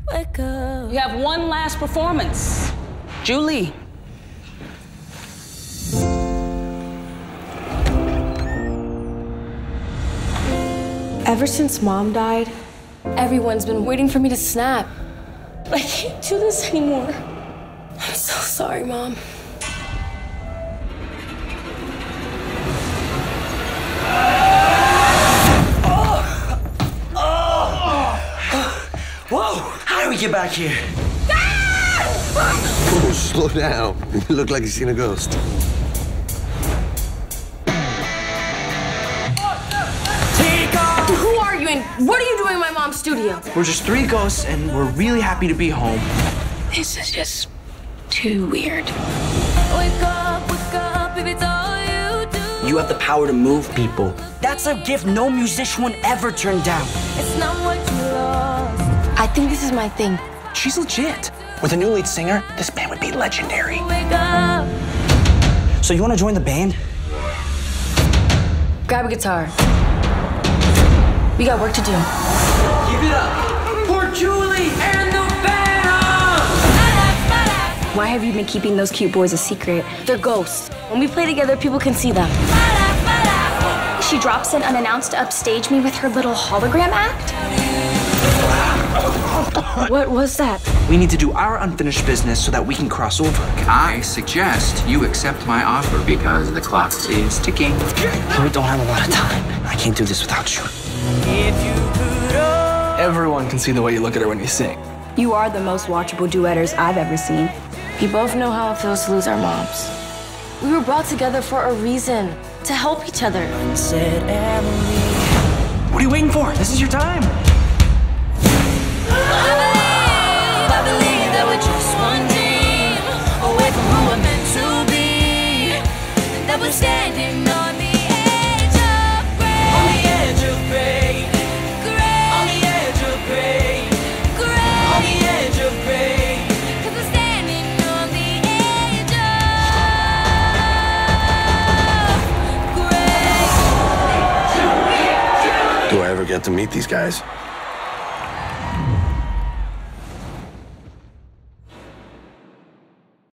wake up. We have one last performance. Julie. Ever since Mom died, everyone's been waiting for me to snap. I can't do this anymore. I'm so sorry, Mom. Whoa! How do we get back here? Oh, slow down. You look like you've seen a ghost. Who are you and what are you doing in my mom's studio? We're just three ghosts and we're really happy to be home. This is just too weird. Wake up if it's all you do. You have the power to move people. That's a gift no musician would ever turn down. It's not what you lost. I think this is my thing. She's legit. With a new lead singer, this band would be legendary. Wake up. So you want to join the band? Grab a guitar. We got work to do. Give it up for Julie and the band! Why have you been keeping those cute boys a secret? They're ghosts. When we play together, people can see them. She drops in unannounced to upstage me with her little hologram act. What was that? We need to do our unfinished business so that we can cross over. I suggest you accept my offer because the clock is ticking. We don't have a lot of time. I can't do this without you. Everyone can see the way you look at her when you sing. You are the most watchable duetters I've ever seen. We both know how it feels to lose our moms. We were brought together for a reason, to help each other. What are you waiting for? This is your time. I believe that we're just one dream away from who we're meant to be. That we're standing on the edge of great. On the edge of great. Great. On the edge of great. Great. On the edge of great. 'Cause we're standing on the edge of great. Do I ever get to meet these guys?